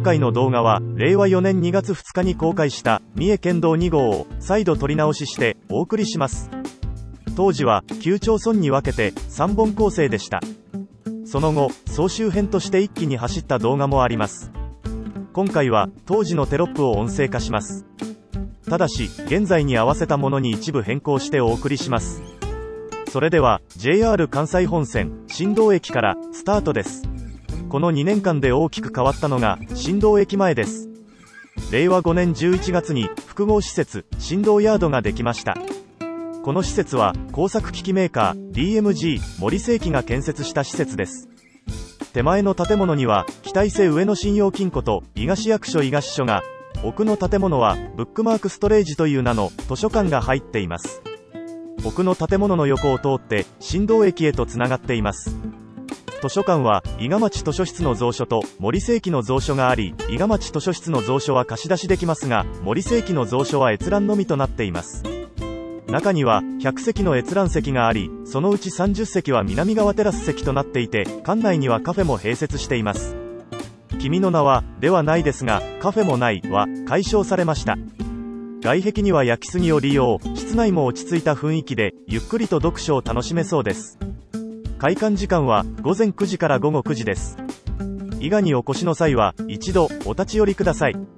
回の動画は令和4年2月2日に公開した三重県道2号を再度撮り直ししてお送りします。当時は9町村に分けて3本構成でした。その後総集編として一気に走った動画もあります。今回は当時のテロップを音声化します。ただし現在に合わせたものに一部変更してお送りします。それでは JR 関西本線新道駅からスタートです。この2年間で大きく変わったのが新道駅前です。令和5年11月に複合施設新道ヤードができました。この施設は工作機器メーカー DMG 森精機が建設した施設です。手前の建物には北伊勢上野信用金庫と伊賀市役所伊賀支所が、奥の建物はブックマークストレージという名の図書館が入っています。奥の建物の横を通って新道駅へとつながっています。図書館は伊賀町図書室の蔵書と森精機の蔵書があり、伊賀町図書室の蔵書は貸し出しできますが、森精機の蔵書は閲覧のみとなっています。中には100席の閲覧席があり、そのうち30席は南側テラス席となっていて、館内にはカフェも併設しています。君の名はではないですが、カフェもないは解消されました。外壁には焼き杉を利用、室内も落ち着いた雰囲気でゆっくりと読書を楽しめそうです。開館時間は午前9時から午後9時です。伊賀にお越しの際は一度お立ち寄りください。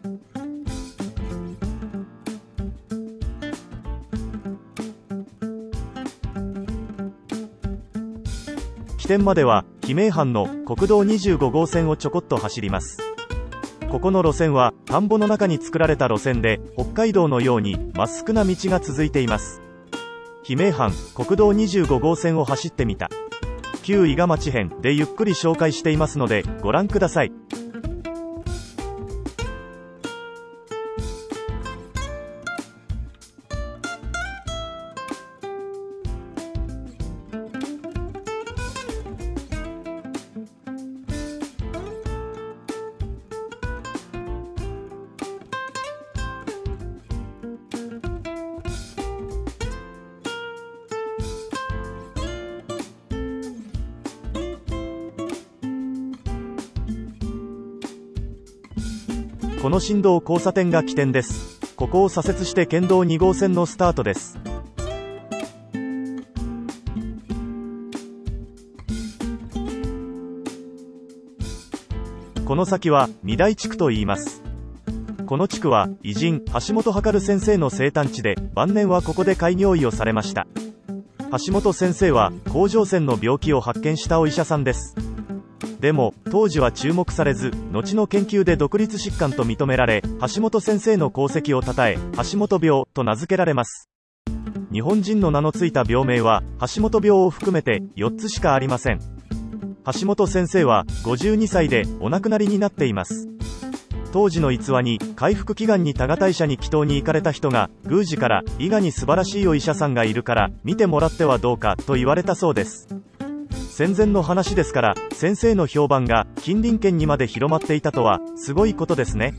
起点までは姫名阪の国道25号線をちょこっと走ります。ここの路線は田んぼの中に作られた路線で、北海道のようにまっすぐな道が続いています。姫名阪国道25号線を走ってみた旧伊賀町編でゆっくり紹介していますのでご覧ください。この新道交差点が起点です。ここを左折して県道2号線のスタートです。この先は御台地区と言います。この地区は偉人橋本測先生の生誕地で、晩年はここで開業医をされました。橋本先生は甲状腺の病気を発見したお医者さんです。でも当時は注目されず、後の研究で独立疾患と認められ、橋本先生の功績をたたえ橋本病と名付けられます。日本人の名のついた病名は橋本病を含めて4つしかありません。橋本先生は52歳でお亡くなりになっています。当時の逸話に、回復祈願に多賀大社に祈祷に行かれた人が宮司から伊賀に素晴らしいお医者さんがいるから見てもらってはどうかと言われたそうです。戦前の話ですから、先生の評判が近隣県にまで広まっていたとはすごいことですね。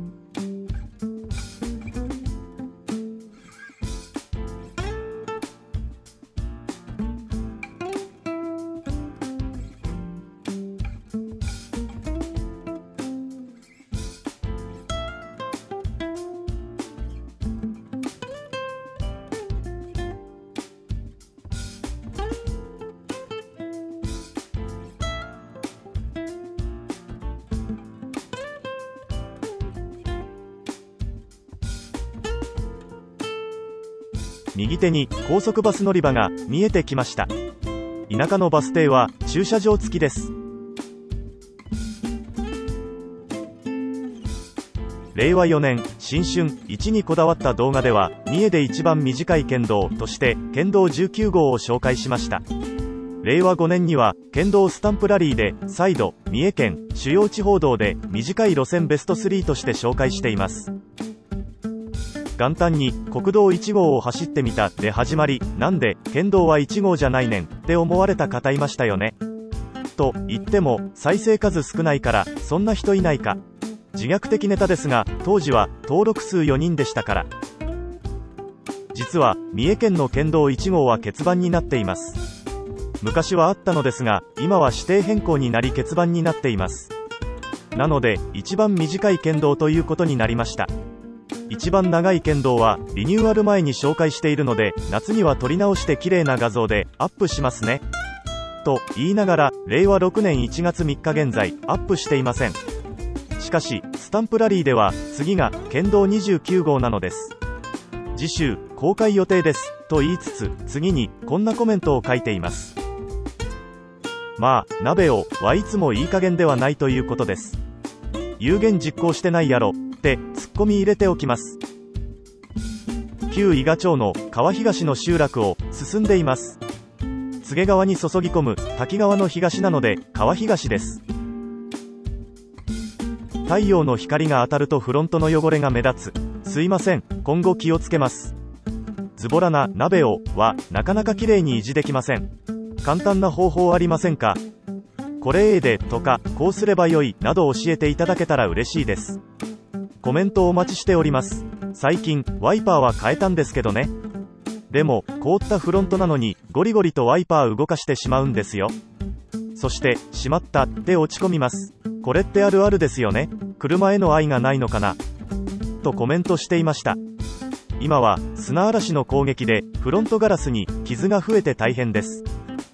右手に高速バス乗り場が見えてきました。田舎のバス停は駐車場付きです。令和4年新春1にこだわった動画では、三重で一番短い県道として県道19号を紹介しました。令和5年には県道スタンプラリーで再度三重県主要地方道で短い路線ベスト3として紹介しています。元旦に国道1号を走ってみたで始まり、なんで県道は1号じゃないねんって思われた方いましたよね。と言っても再生数少ないからそんな人いないか。自虐的ネタですが、当時は登録数4人でしたから。実は三重県の県道1号は欠番になっています。昔はあったのですが、今は指定変更になり欠番になっています。 なので一番短い県道ということになりました。一番長い県道はリニューアル前に紹介しているので、夏には撮り直して綺麗な画像でアップしますねと言いながら、令和6年1月3日現在アップしていません。しかしスタンプラリーでは次が県道29号なのです。次週公開予定ですと言いつつ、次にこんなコメントを書いています。まあ鍋をはいつもいい加減ではないということです。有言実行してないやろってツッコミ入れておきます。旧伊賀町の川東の集落を進んでいます。柘植川に注ぎ込む滝川の東なので川東です。太陽の光が当たるとフロントの汚れが目立つ。すいません、今後気をつけます。ズボラな鍋をはなかなか綺麗に維持できません。簡単な方法ありませんか？これでとかこうすればよいなど教えていただけたら嬉しいです。コメントお待ちしております。最近ワイパーは変えたんですけどね。でも凍ったフロントなのにゴリゴリとワイパー動かしてしまうんですよ。そしてしまったって落ち込みます。これってあるあるですよね。車への愛がないのかなとコメントしていました。今は砂嵐の攻撃でフロントガラスに傷が増えて大変です。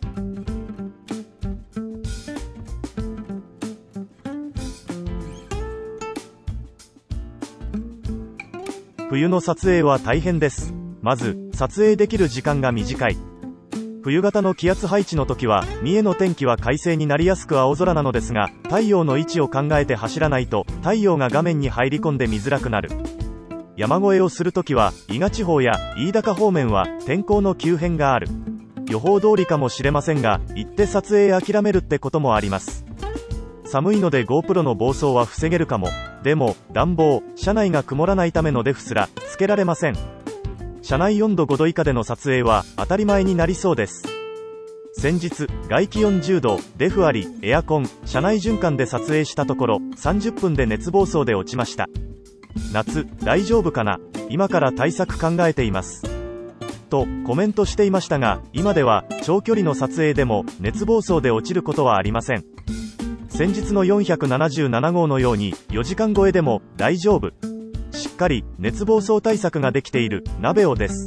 冬の撮影は大変です。まず撮影できる時間が短い。冬型の気圧配置の時は三重の天気は快晴になりやすく青空なのですが、太陽の位置を考えて走らないと太陽が画面に入り込んで見づらくなる。山越えをするときは伊賀地方や飯高方面は天候の急変がある。予報通りかもしれませんが、行って撮影諦めるってこともあります。寒いので GoPro の暴走は防げるかも。でも暖房、車内が曇らないためのデフすらつけられません。車内温度5度以下での撮影は当たり前になりそうです。先日外気温10度、デフあり、エアコン、車内循環で撮影したところ30分で熱暴走で落ちました。夏大丈夫かな、今から対策考えていますとコメントしていましたが、今では長距離の撮影でも熱暴走で落ちることはありません。先日の477号のように4時間超えでも大丈夫。しっかり熱暴走対策ができている鍋をです。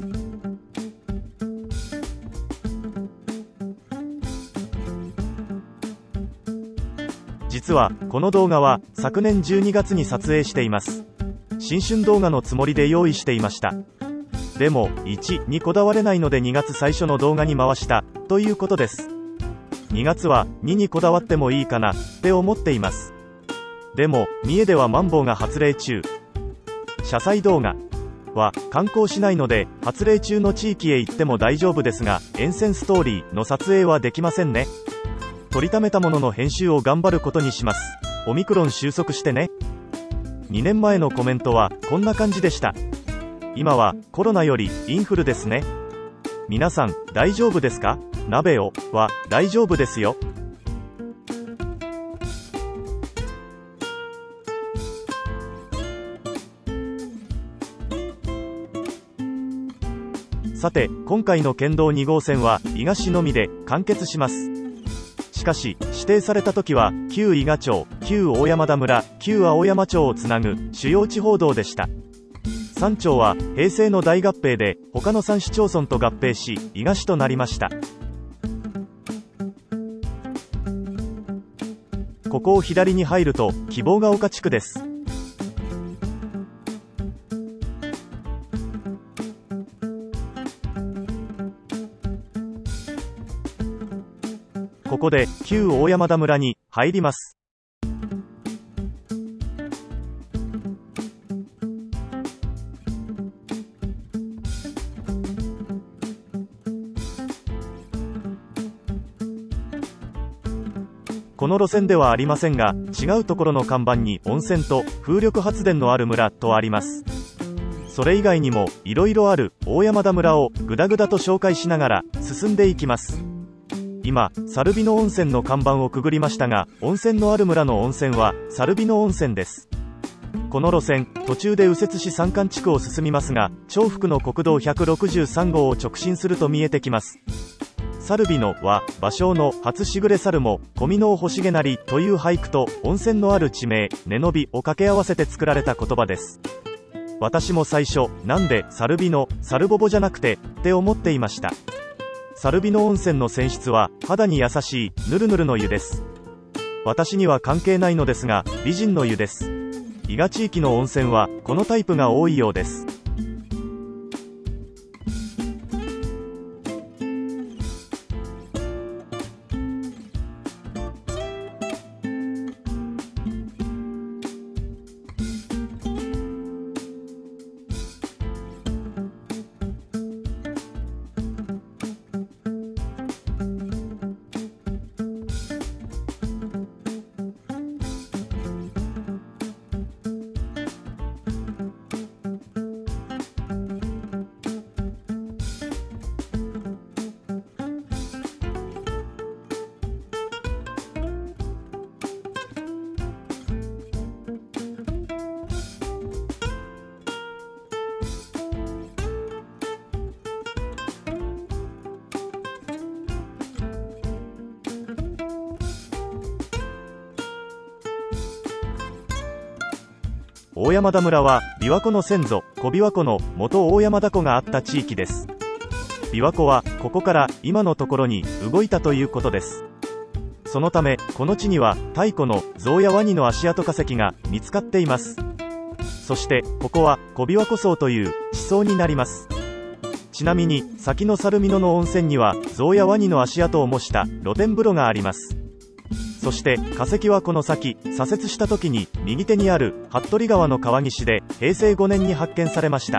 実はこの動画は昨年12月に撮影しています。新春動画のつもりで用意していました。でも1にこだわれないので2月最初の動画に回したということです。2月は2にこだわってもいいかなって思っています。でも三重ではマンボウが発令中。車載動画は観光しないので発令中の地域へ行っても大丈夫ですが、沿線ストーリーの撮影はできませんね。撮りためたものの編集を頑張ることにします。オミクロン収束してね。2年前のコメントはこんな感じでした。今はコロナよりインフルですね。皆さん大丈夫ですか？鍋をは大丈夫ですよ。さて今回の県道2号線は伊賀市のみで完結します。しかし指定された時は旧伊賀町、旧大山田村、旧青山町をつなぐ主要地方道でした。3町は平成の大合併で他の3市町村と合併し伊賀市となりました。ここを左に入ると希望ヶ丘地区です。ここで旧大山田村に入ります。この路線ではありませんが、違うところの看板に温泉と風力発電のある村とあります。それ以外にもいろいろある大山田村をグダグダと紹介しながら進んでいきます。今猿美濃温泉の看板をくぐりましたが、温泉のある村の温泉は猿美濃温泉です。この路線途中で右折し山間地区を進みますが、重複の国道163号を直進すると見えてきます。 猿美のは芭蕉の初しぐれ猿も小美濃欲しげなりという俳句と温泉のある地名根の美を掛け合わせて作られた言葉です。私も最初なんで猿美の猿ぼぼじゃなくてって思っていました。猿美の温泉の泉質は肌に優しいぬるぬるの湯です。私には関係ないのですが美人の湯です。伊賀地域の温泉はこのタイプが多いようです。大山田村は琵琶湖の先祖小琵琶湖の元大山田湖があった地域です。琵琶湖はここから今のところに動いたということです。そのためこの地には太古の象やワニの足跡化石が見つかっています。そしてここは小琵琶湖層という地層になります。ちなみに先の猿美濃の温泉には象やワニの足跡を模した露天風呂があります。そして化石はこの先左折した時に右手にある服部川の川岸で平成5年に発見されました。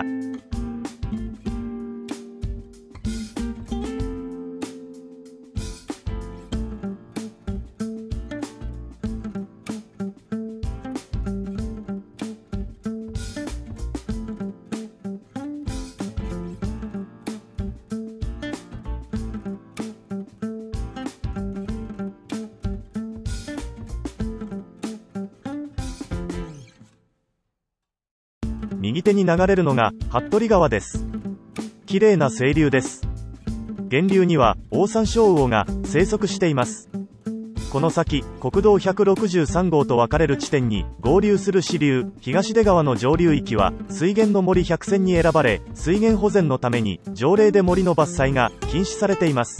右手に流れるのが服部川です。綺麗な清流です。源流にはオオサンショウウオが生息しています。この先国道163号と分かれる地点に合流する支流東出川の上流域は水源の森100選に選ばれ、水源保全のために条例で森の伐採が禁止されています。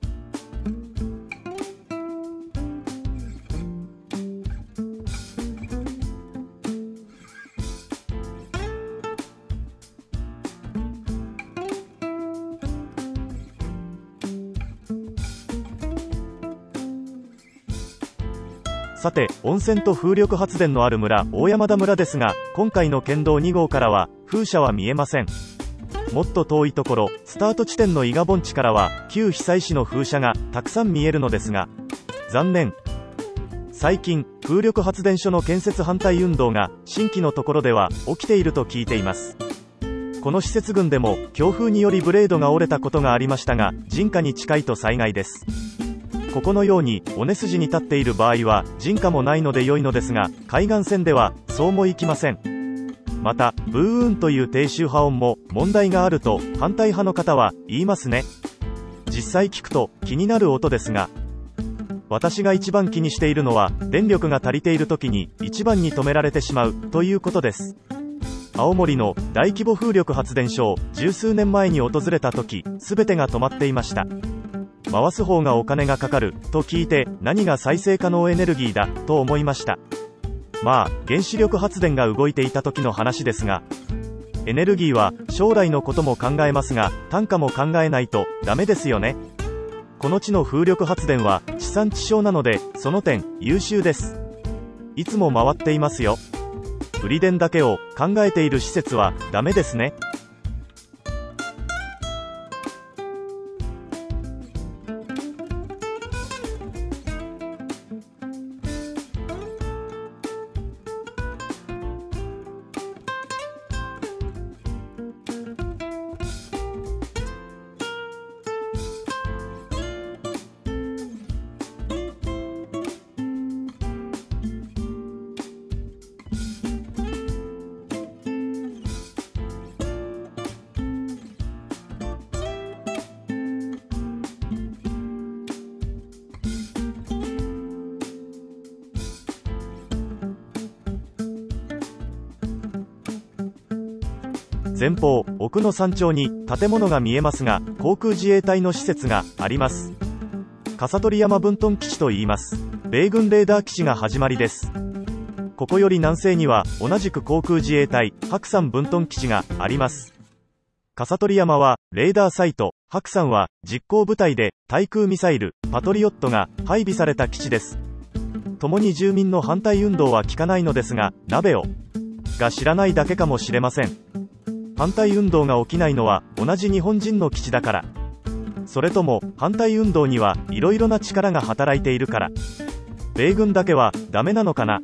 さて、温泉と風力発電のある村大山田村ですが、今回の県道2号からは風車は見えません。もっと遠いところスタート地点の伊賀盆地からは旧久石の風車がたくさん見えるのですが、残念。最近風力発電所の建設反対運動が新規のところでは起きていると聞いています。この施設群でも強風によりブレードが折れたことがありましたが、人家に近いと災害です。ここのように尾根筋に立っている場合は人家もないので良いのですが、海岸線ではそうもいきません。またブーーンという低周波音も問題があると反対派の方は言いますね。実際聞くと気になる音ですが、私が一番気にしているのは電力が足りている時に一番に止められてしまうということです。青森の大規模風力発電所を十数年前に訪れた時、全てが止まっていました。回す方がお金がかかると聞いて、何が再生可能エネルギーだと思いました。まあ原子力発電が動いていた時の話ですが、エネルギーは将来のことも考えますが、単価も考えないとダメですよね。この地の風力発電は地産地消なので、その点優秀です。いつも回っていますよ。売り電だけを考えている施設はダメですね。 前方奥の山頂に建物が見えますが、航空自衛隊の施設があります。笠取山分屯基地と言います。米軍レーダー基地が始まりです。ここより南西には同じく航空自衛隊白山分屯基地があります。笠取山はレーダーサイト、白山は実行部隊で対空ミサイルパトリオットが配備された基地です。共に住民の反対運動は聞かないのですが、鍋をが知らないだけかもしれません。反対運動が起きないのは同じ日本人の基地だから、それとも反対運動にはいろいろな力が働いているから、米軍だけはダメなのかな。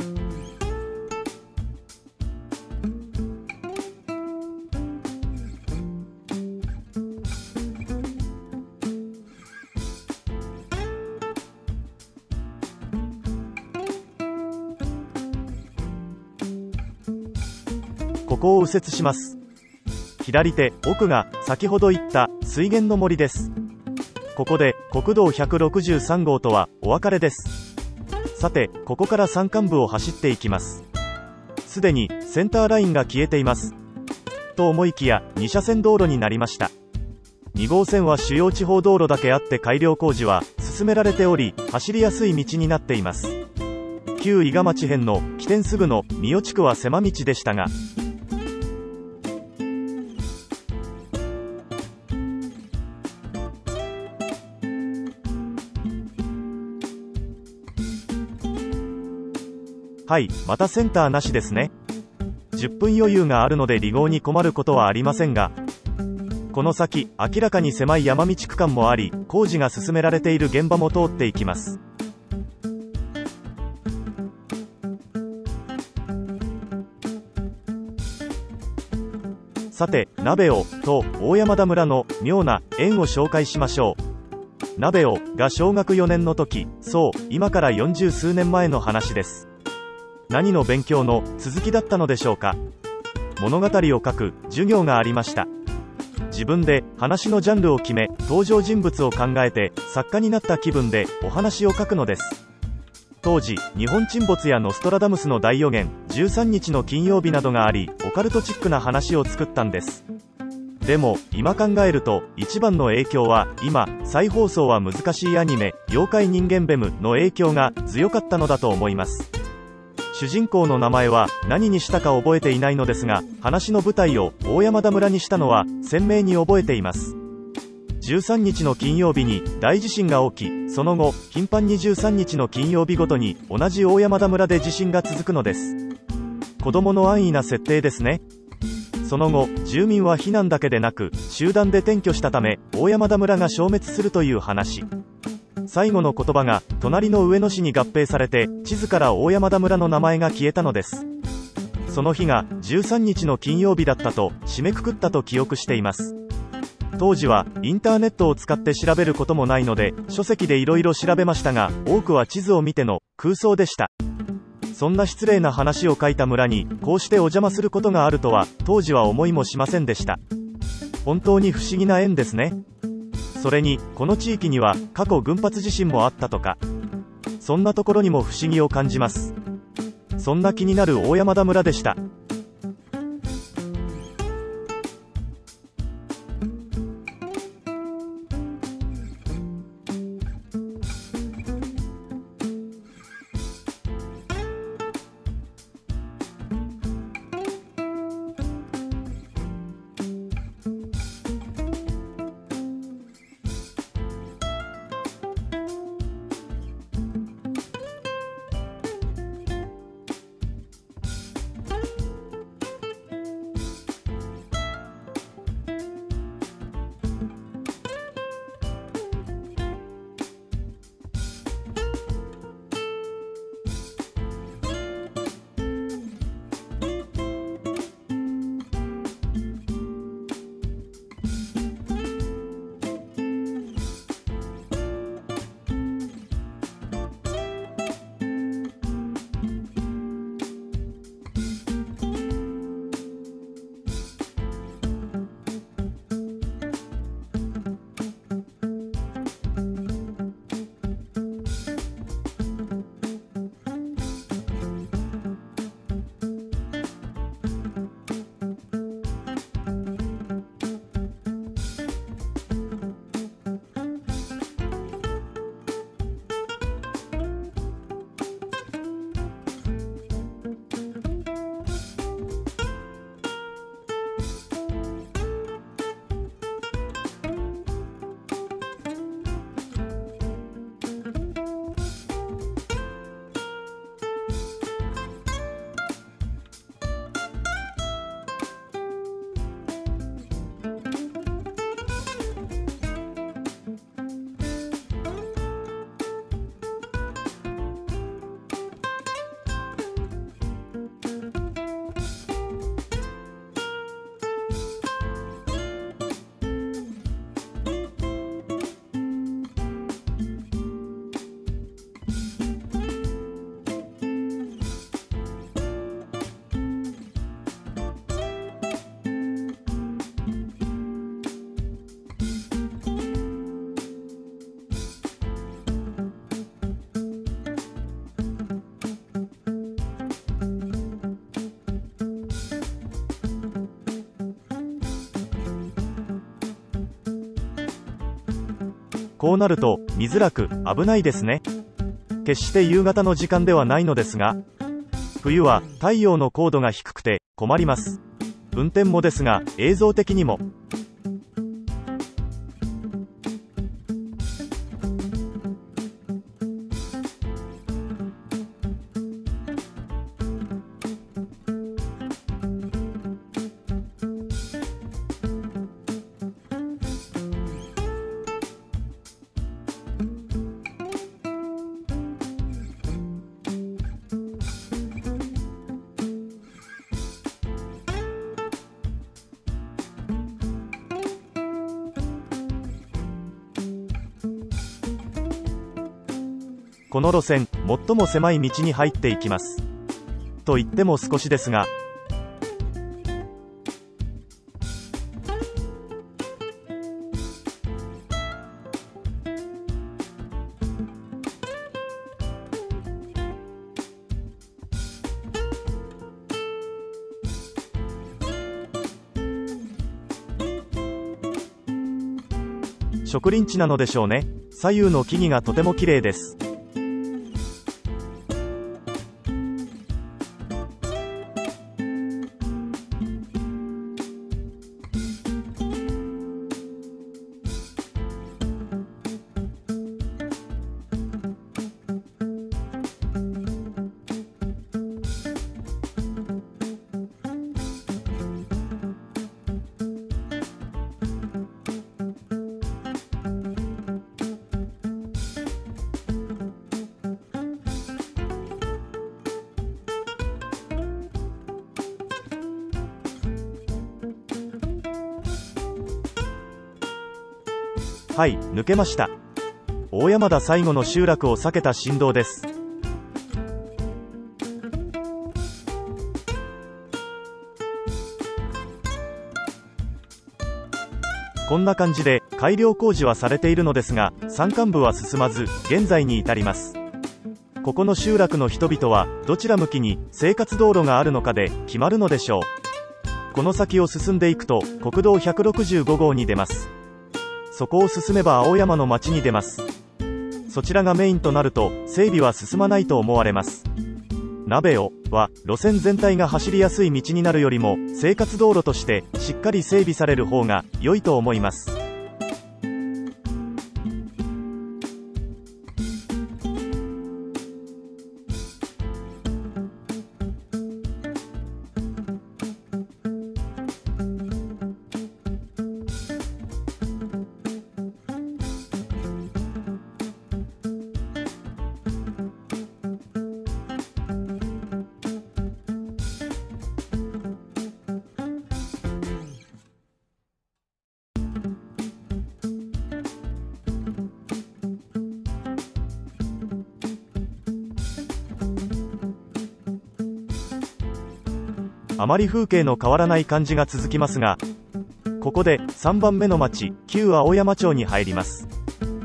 ここを右折します。左手奥が先ほど言った水源の森です。ここで国道163号とはお別れです。さて、ここから山間部を走っていきます。すでにセンターラインが消えています。と思いきや2車線道路になりました。2号線は主要地方道路だけあって改良工事は進められており、走りやすい道になっています。旧伊賀町辺の起点すぐの三代地区は狭道でしたが、はい、またセンターなしですね。10分余裕があるので離合に困ることはありませんが、この先明らかに狭い山道区間もあり、工事が進められている現場も通っていきます。さて、鍋尾と大山田村の妙な縁を紹介しましょう。鍋尾が小学4年の時、そう今から40数年前の話です。何の勉強の続きだったのでしょうか。物語を書く授業がありました。自分で話のジャンルを決め、登場人物を考えて作家になった気分でお話を書くのです。当時日本沈没やノストラダムスの大予言、13日の金曜日などがあり、オカルトチックな話を作ったんです。でも今考えると一番の影響は、今再放送は難しいアニメ妖怪人間ベムの影響が強かったのだと思います。主人公の名前は何にしたか覚えていないのですが、話の舞台を大山田村にしたのは鮮明に覚えています。13日の金曜日に大地震が起き、その後頻繁に13日の金曜日ごとに同じ大山田村で地震が続くのです。子供の安易な設定ですね。その後住民は避難だけでなく集団で転居したため、大山田村が消滅するという話。最後の言葉が隣の上野市に合併されて、地図から大山田村の名前が消えたのです。その日が13日の金曜日だったと締めくくったと記憶しています。当時はインターネットを使って調べることもないので、書籍でいろいろ調べましたが、多くは地図を見ての空想でした。そんな失礼な話を書いた村にこうしてお邪魔することがあるとは当時は思いもしませんでした。本当に不思議な縁ですね。それにこの地域には過去群発地震もあったとか、そんなところにも不思議を感じます。そんな気になる大山田村でした。 こうなると見づらく危ないですね。決して夕方の時間ではないのですが、冬は太陽の高度が低くて困ります。運転もですが映像的にも。この路線、最も狭い道に入っていきます。と言っても少しですが、植林地なのでしょうね。左右の木々がとても綺麗です。はい、抜けました。大山田最後の集落を避けた振動です。こんな感じで改良工事はされているのですが、山間部は進まず現在に至ります。ここの集落の人々はどちら向きに生活道路があるのかで決まるのでしょう。この先を進んでいくと国道165号に出ます。そこを進めば青山の町に出ます。そちらがメインとなると整備は進まないと思われます。鍋尾は路線全体が走りやすい道になるよりも生活道路としてしっかり整備される方が良いと思います。あまり風景の変わらない感じが続きますが、ここで3番目の町、旧青山町に入ります。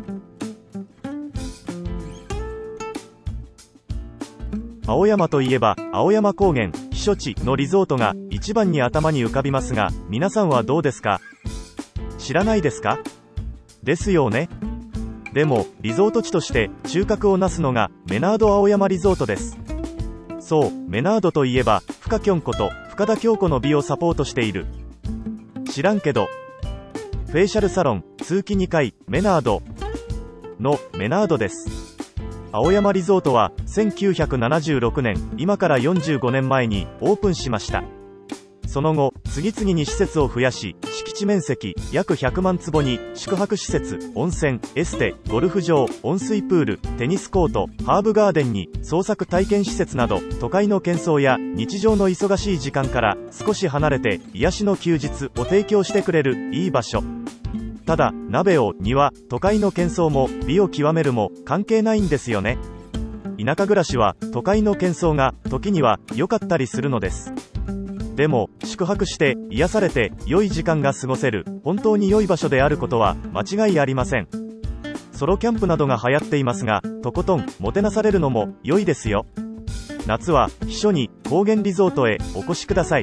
青山といえば青山高原避暑地のリゾートが一番に頭に浮かびますが、皆さんはどうですか？知らないですか？ですよね。でもリゾート地として中核をなすのがメナード青山リゾートです。そう、メナードといえば深きょんこと深田恭子の美をサポートしている。知らんけど。フェイシャルサロン通期2回メナードのメナードです。青山リゾートは1976年、今から45年前にオープンしました。その後次々に施設を増やし、敷地面積約100万坪に宿泊施設、温泉、エステ、ゴルフ場、温水プール、テニスコート、ハーブガーデンに創作体験施設など、都会の喧騒や日常の忙しい時間から少し離れて癒しの休日を提供してくれるいい場所。ただ鍋尾には都会の喧騒も美を極めるも関係ないんですよね。田舎暮らしは都会の喧騒が時には良かったりするのです。でも宿泊して癒されて良い時間が過ごせる本当に良い場所であることは間違いありません。ソロキャンプなどが流行っていますが、とことんもてなされるのも良いですよ。夏は避暑に高原リゾートへお越しください。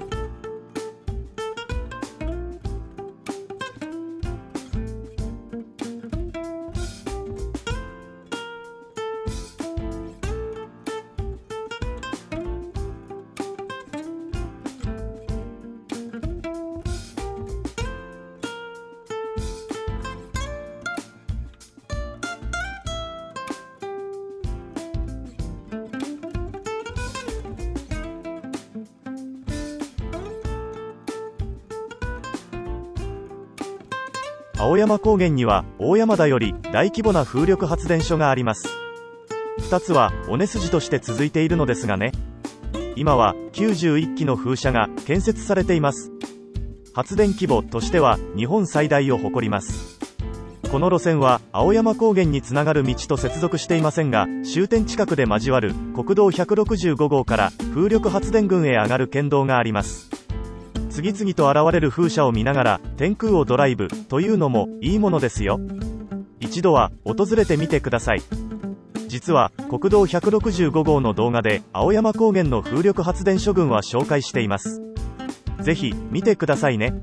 青山高原には大山田より大規模な風力発電所があります。2つは尾根筋として続いているのですがね。今は91基の風車が建設されています。発電規模としては日本最大を誇ります。この路線は青山高原につながる道と接続していませんが、終点近くで交わる国道165号から風力発電群へ上がる県道があります。次々と現れる風車を見ながら天空をドライブというのもいいものですよ。一度は訪れてみてください。実は国道165号の動画で青山高原の風力発電所群は紹介しています。ぜひ見てくださいね。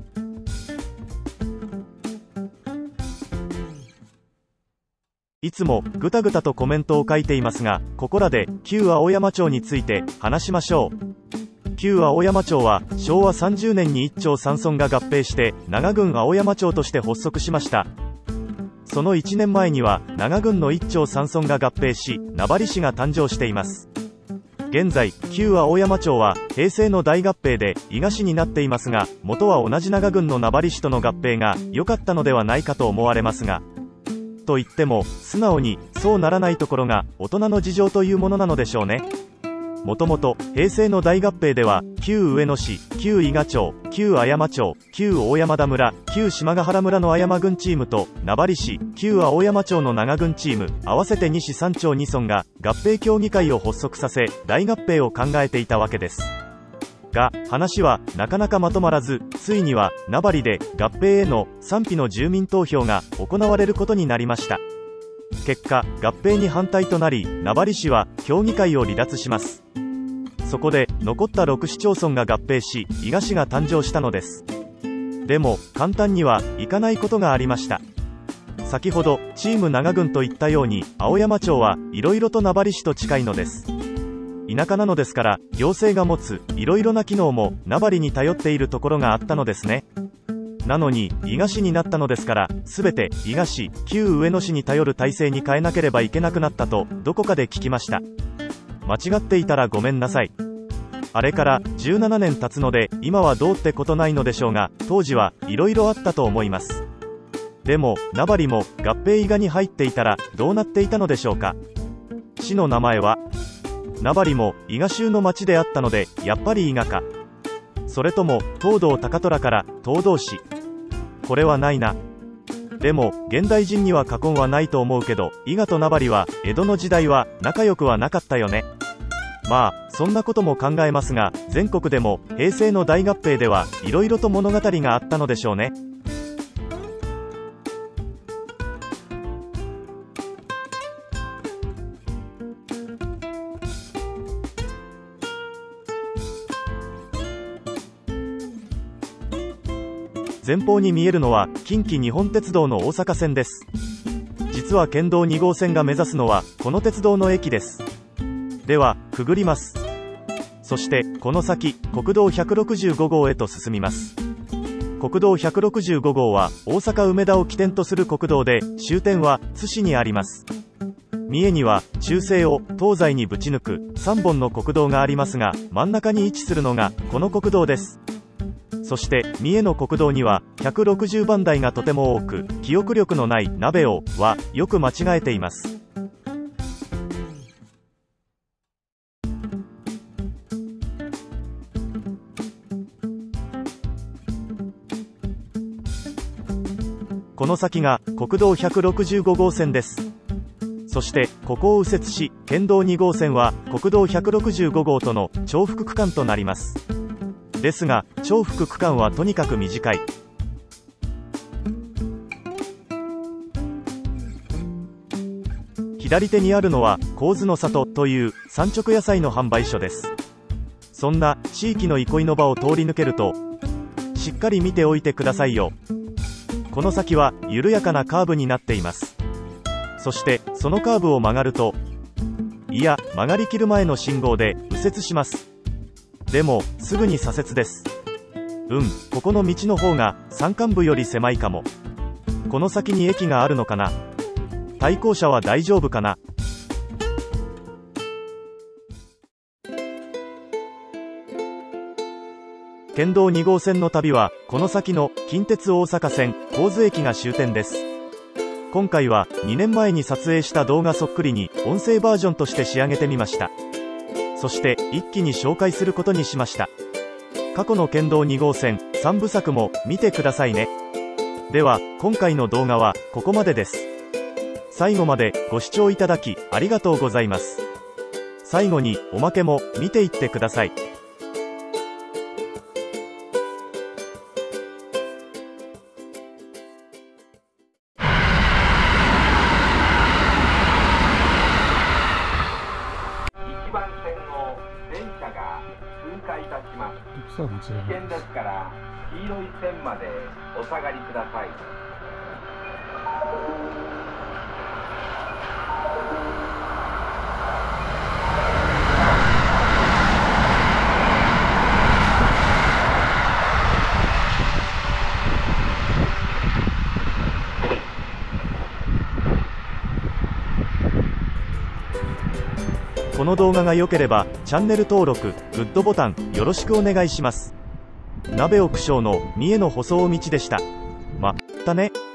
いつもぐたぐたとコメントを書いていますが、ここらで旧青山町について話しましょう。旧青山町は昭和30年に1町3村が合併して長郡青山町として発足しました。その1年前には長郡の1町3村が合併し名張市が誕生しています。現在旧青山町は平成の大合併で伊賀市になっていますが、元は同じ長郡の名張市との合併が良かったのではないかと思われますが、と言っても素直にそうならないところが大人の事情というものなのでしょうね。もともと平成の大合併では旧上野市、旧伊賀町、旧綾山町、旧大山田村、旧島ヶ原村の綾山郡チームと名張市、旧青山町の長郡チーム合わせて2市3町2村が合併協議会を発足させ大合併を考えていたわけです。が話はなかなかまとまらず、ついには名張で合併への賛否の住民投票が行われることになりました。結果合併に反対となり名張市は協議会を離脱します。そこで残った6市町村が合併し伊賀市が誕生したのです。でも簡単にはいかないことがありました。先ほどチーム長郡と言ったように青山町はいろいろと名張市と近いのです。田舎なのですから行政が持ついろいろな機能も名張に頼っているところがあったのですね。なのに伊賀市になったのですから、全て伊賀市、旧上野市に頼る体制に変えなければいけなくなったとどこかで聞きました。間違っていたらごめんなさい。あれから17年経つので今はどうってことないのでしょうが、当時はいろいろあったと思います。でも名張も合併伊賀に入っていたらどうなっていたのでしょうか。市の名前は名張も伊賀州の町であったのでやっぱり伊賀か、それとも東堂高虎から東堂市。これはないな。でも現代人には過言はないと思うけど、伊賀と名張は江戸の時代は仲良くはなかったよね。まあそんなことも考えますが、全国でも平成の大合併ではいろいろと物語があったのでしょうね。前方に見えるのは近畿日本鉄道の大阪線です。実は県道2号線が目指すのはこの鉄道の駅です。ではくぐります。そしてこの先国道165号へと進みます。国道165号は大阪梅田を起点とする国道で、終点は津市にあります。三重には中西を東西にぶち抜く3本の国道がありますが、真ん中に位置するのがこの国道です。そして三重の国道には160番台がとても多く、記憶力のない鍋をはよく間違えています。この先が国道165号線です。そしてここを右折し、県道2号線は国道165号との重複区間となります。ですが重複区間はとにかく短い。左手にあるのは神津の里という産直野菜の販売所です。そんな地域の憩いの場を通り抜けると、しっかり見ておいてくださいよ。この先は緩やかなカーブになっています。そしてそのカーブを曲がると、いや曲がりきる前の信号で右折します。でもすぐに左折です。ここの道の方が山間部より狭いかも。この先に駅があるのかな。対向車は大丈夫かな。 県道2号線の旅は、この先の近鉄大阪線高津駅が終点です。今回は2年前に撮影した動画そっくりに音声バージョンとして仕上げてみました。そして一気に紹介することにしました。過去の県道2号線3部作も見てくださいね。では今回の動画はここまでです。最後までご視聴いただきありがとうございます。最後におまけも見ていってください。 危険ですから黄色い線までお下がりください。 この動画が良ければチャンネル登録、グッドボタンよろしくお願いします。鍋奥翔の三重の細尾道でした。またね。